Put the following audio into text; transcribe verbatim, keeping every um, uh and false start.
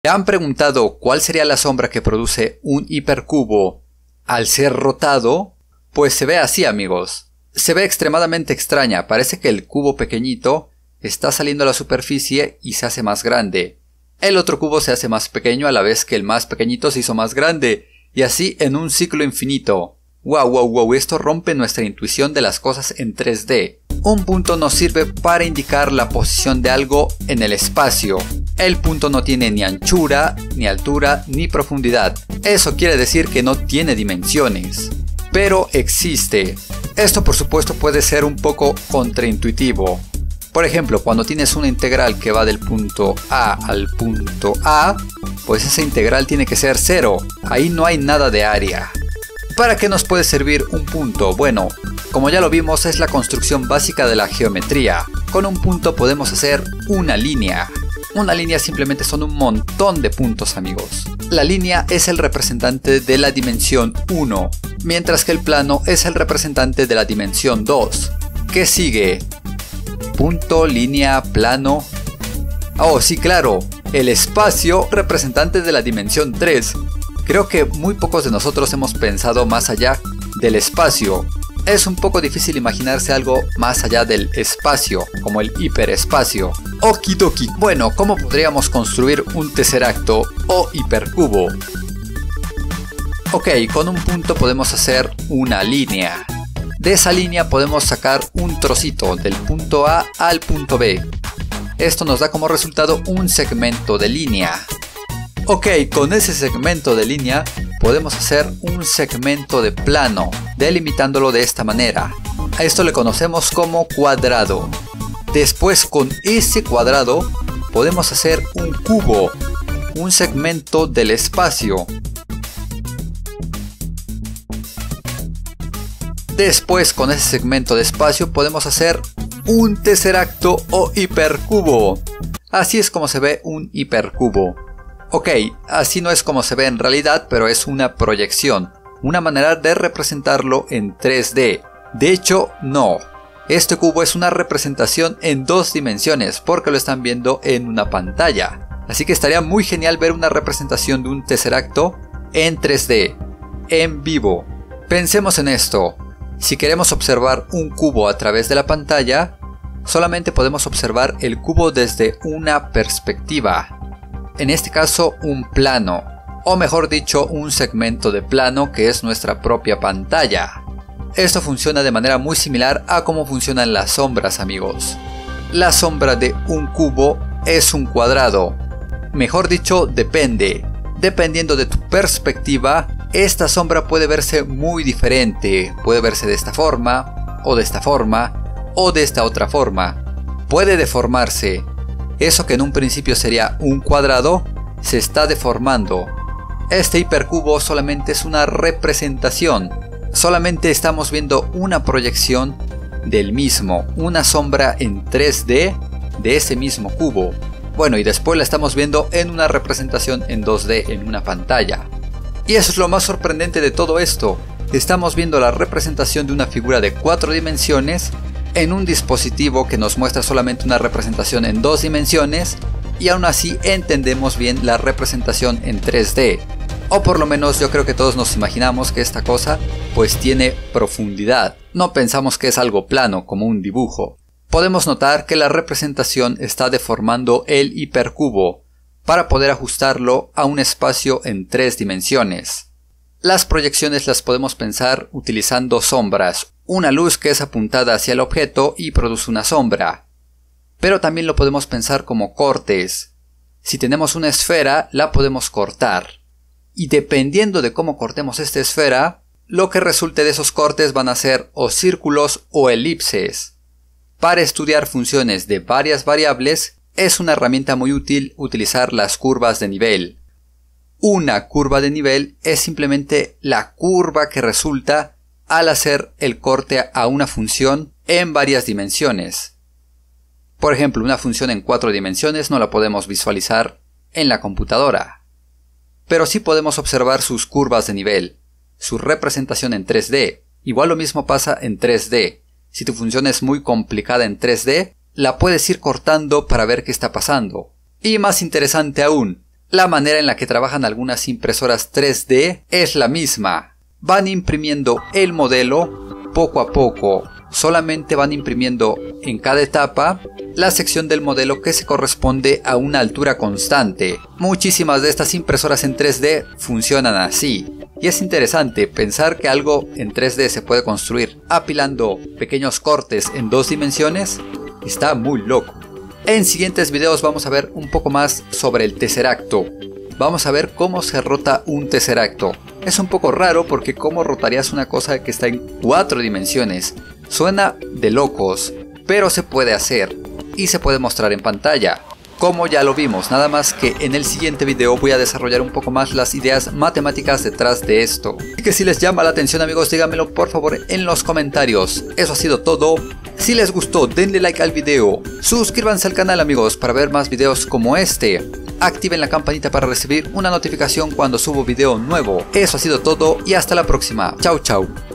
¿Te han preguntado cuál sería la sombra que produce un hipercubo al ser rotado? Pues se ve así, amigos. Se ve extremadamente extraña, parece que el cubo pequeñito está saliendo a la superficie y se hace más grande. El otro cubo se hace más pequeño a la vez que el más pequeñito se hizo más grande, y así en un ciclo infinito. Wow, wow, wow, esto rompe nuestra intuición de las cosas en tres D. Un punto nos sirve para indicar la posición de algo en el espacio. El punto no tiene ni anchura, ni altura, ni profundidad. Eso quiere decir que no tiene dimensiones. Pero existe. Esto por supuesto puede ser un poco contraintuitivo. Por ejemplo, cuando tienes una integral que va del punto A al punto A, pues esa integral tiene que ser cero. Ahí no hay nada de área. ¿Para qué nos puede servir un punto? Bueno, como ya lo vimos, es la construcción básica de la geometría. Con un punto podemos hacer una línea. Una línea simplemente son un montón de puntos, amigos. La línea es el representante de la dimensión uno, mientras que el plano es el representante de la dimensión dos. ¿Qué sigue? Punto, línea, plano. Oh, sí, claro, el espacio representante de la dimensión tres. Creo que muy pocos de nosotros hemos pensado más allá del espacio. Es un poco difícil imaginarse algo más allá del espacio, como el hiperespacio. Okidoki. Bueno, ¿cómo podríamos construir un tesseracto o hipercubo? Ok, con un punto podemos hacer una línea. De esa línea podemos sacar un trocito del punto A al punto B. Esto nos da como resultado un segmento de línea. Ok, con ese segmento de línea podemos hacer un segmento de plano, delimitándolo de esta manera. A esto le conocemos como cuadrado. Después, con ese cuadrado podemos hacer un cubo, un segmento del espacio. Después, con ese segmento de espacio podemos hacer un tesseracto o hipercubo. Así es como se ve un hipercubo. Ok, así no es como se ve en realidad, pero es una proyección, una manera de representarlo en tres D. De hecho, no. Este cubo es una representación en dos dimensiones, porque lo están viendo en una pantalla. Así que estaría muy genial ver una representación de un tesseracto en tres D, en vivo. Pensemos en esto. Si queremos observar un cubo a través de la pantalla, solamente podemos observar el cubo desde una perspectiva. En este caso, un plano, o mejor dicho, un segmento de plano que es nuestra propia pantalla. Esto funciona de manera muy similar a cómo funcionan las sombras, amigos. La sombra de un cubo es un cuadrado. Mejor dicho, depende. Dependiendo de tu perspectiva, esta sombra puede verse muy diferente. Puede verse de esta forma, o de esta forma, o de esta otra forma. Puede deformarse. Eso que en un principio sería un cuadrado, se está deformando. Este hipercubo solamente es una representación. Solamente estamos viendo una proyección del mismo, una sombra en tres D de ese mismo cubo. Bueno, y después la estamos viendo en una representación en dos D en una pantalla. Y eso es lo más sorprendente de todo esto. Estamos viendo la representación de una figura de cuatro dimensiones en un dispositivo que nos muestra solamente una representación en dos dimensiones, y aún así entendemos bien la representación en tres D. O por lo menos yo creo que todos nos imaginamos que esta cosa pues tiene profundidad. No pensamos que es algo plano como un dibujo. Podemos notar que la representación está deformando el hipercubo para poder ajustarlo a un espacio en tres dimensiones. Las proyecciones las podemos pensar utilizando sombras, una luz que es apuntada hacia el objeto y produce una sombra. Pero también lo podemos pensar como cortes. Si tenemos una esfera, la podemos cortar. Y dependiendo de cómo cortemos esta esfera, lo que resulte de esos cortes van a ser o círculos o elipses. Para estudiar funciones de varias variables, es una herramienta muy útil utilizar las curvas de nivel. Una curva de nivel es simplemente la curva que resulta al hacer el corte a una función en varias dimensiones. Por ejemplo, una función en cuatro dimensiones no la podemos visualizar en la computadora, pero sí podemos observar sus curvas de nivel, su representación en tres D. Igual lo mismo pasa en tres D. Si tu función es muy complicada en tres D, la puedes ir cortando para ver qué está pasando. Y más interesante aún, La manera en la que trabajan algunas impresoras tres D es la misma. Van imprimiendo el modelo poco a poco. Solamente van imprimiendo en cada etapa la sección del modelo que se corresponde a una altura constante. Muchísimas de estas impresoras en tres D funcionan así. Y es interesante pensar que algo en tres D se puede construir apilando pequeños cortes en dos dimensiones. Está muy loco. En siguientes videos vamos a ver un poco más sobre el tesseracto. Vamos a ver cómo se rota un tesseracto. Es un poco raro porque cómo rotarías una cosa que está en cuatro dimensiones. Suena de locos, pero se puede hacer y se puede mostrar en pantalla. Como ya lo vimos, nada más que en el siguiente video voy a desarrollar un poco más las ideas matemáticas detrás de esto. Así que si les llama la atención, amigos, díganmelo por favor en los comentarios. Eso ha sido todo. Si les gustó, denle like al video. Suscríbanse al canal, amigos, para ver más videos como este. Activen la campanita para recibir una notificación cuando subo video nuevo. Eso ha sido todo y hasta la próxima. Chau chau.